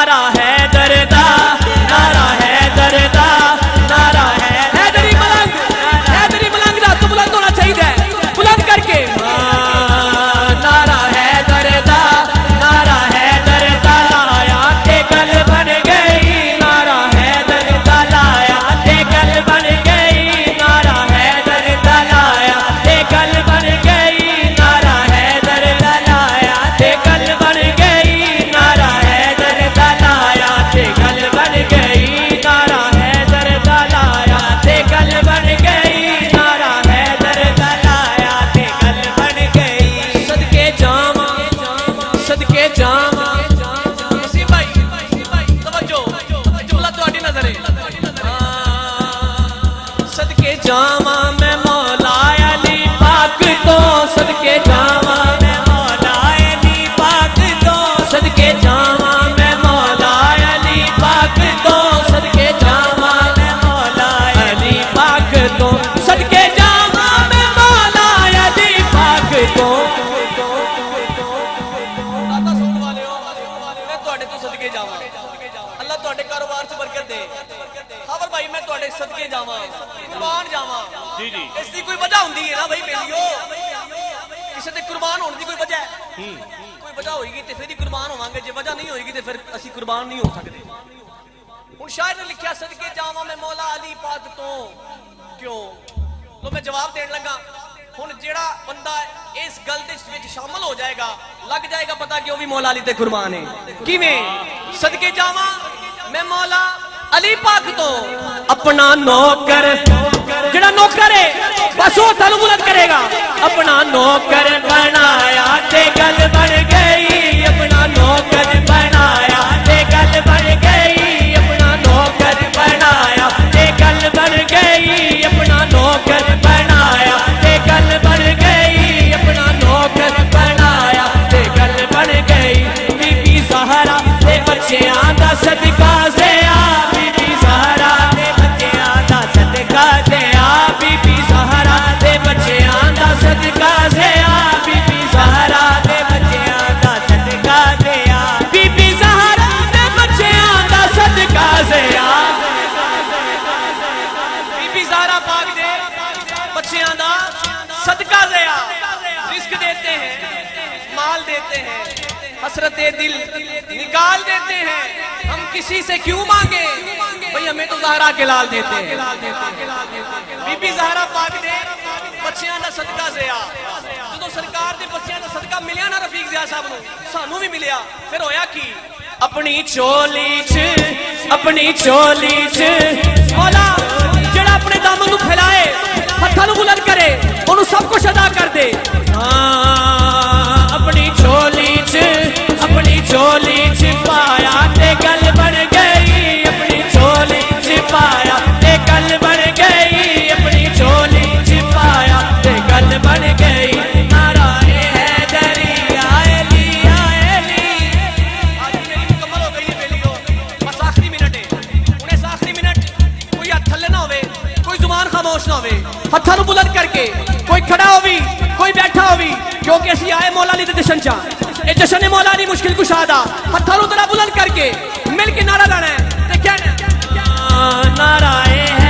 नारा है दरदा, नारा है दरदा, नारा है हैदरी मलंग दा तो बुलंद होना चाहिए, बुलंद करके नारा है दरदा, नारा है दरदा लाया ते गल बन गई, नारा है दरदा लाया ते गल बन गई, नारा है दरदा लाया ते गल बन गई, नारा है दरदा लाया ते गल बन गई, नारा है दरदा लाया ते गल बन गई, नारा है दरदा लाया ते गल बन गई, नारा है दरदा लाया ते गल बन गई। सदके जामा इसी भाई तवज्जो जुमला तुहाडी नजर है। सदके जामा मैं मौला अली पाक तो, सदके जामा मैं मौला अली पाक तो, सदके जामा मैं मौला अली पाक तो, सदके जामा मैं मौला अली पाक तो, सदके जामा मैं मौला अली पाक तो। दाता सुन वाले हो, मैं तुहाडे तो सदके जावा, अल्लाह तुहाडे कारोबार च बरकत दे। खबर भाई मैं तुहाडे सदके जावा, कुर्बान जावा। जी जी इसकी कोई वजह होंदी है ना भाई बेलियो, किसी ते कुर्बान होने की कोई वजह है, कोई वजह होएगी ते फिर ही कुर्बान होवांगे, जे वजह नहीं होएगी ते फिर असी कुर्बान नहीं हो सकते। हुण शायर ने लिखिया सदके जावा मैं मौला अली पाक तो क्यों, तो मैं जवाब देन लगा। हुण जेड़ा बंदा इस गल दे विच शामिल हो जाएगा, लग जाएगा पता कि वो भी मौला अली ते कुर्बान है। किवें सदके जावा मैं मौला अली पाक तो, अपना नौकर जेड़ा नौकर है बस वो थानू बुलंद करेगा। अपना नौकर बनाया ते गल बन गई, अपना नौकर बनाया ते गल बन गई, अपना नौकर बनाया ते गल बन गई, अपना नौकर बनाया ते गल बन गई, अपना नौकर बनाया ते गल बन गई। बीबी ज़हरा ते बच्चियां दा सदका से आ, बीबी ज़हरा ते बच्चियां दा सदका से आ, बीबी ज़हरा ते बच्चियां दा सदका से आ, बीबी ज़हरा ते बच्चियां दा सदका से आ, बीबी ज़हरा ते बच्चियां दा सदका से आ। बीबी ज़हरा पाक दे बच्चियां दा सदका से आ। रिस्क देते हैं, माल देते हैं, हसरते दिल निकाल देते हैं, हम किसी से क्यों मांगे भाई, हमें तो ज़हरा के लाल देते हैं। बीबी ज़हरा पाक दे बच्चियां दा सदका से आ। जो सरकार दे बच्चियां दा सदका मिलिया ना रफीक ज़िया साहब नूं, सानू भी मिलिया, फिर होया की अपनी चोली च मौला जेड़ा अपने दामन नूं फैलाए, हत्थां नूं बुलंद करे, ओनू सब कुछ अदा कर दे। अपनी चोली च पाया ते गल बन गई, अपनी चोली च पाया ते गल बन गई, अपनी चोली च पाया ते गल बन गई। नारा हैदरी आयली आयली। आज मेरी मुकम्मल हो गई है बेलियो, बस आखिरी मिनट है। उन्हें आखिरी मिनट कोई हाथ थल्ले ना होवे, कोई जुबान खामोश ना होवे, हत्थां नूं बुलंद करके कोई खड़ा होवी कोई बैठा होवी, क्योंकि असी आए मौला अली दे जश्न चा। ये जश्न है मौला अली मुश्किल कुशादा। हत्थां नूं जरा बुलंद करके मिल के नारा लाना है ते कहना नारा है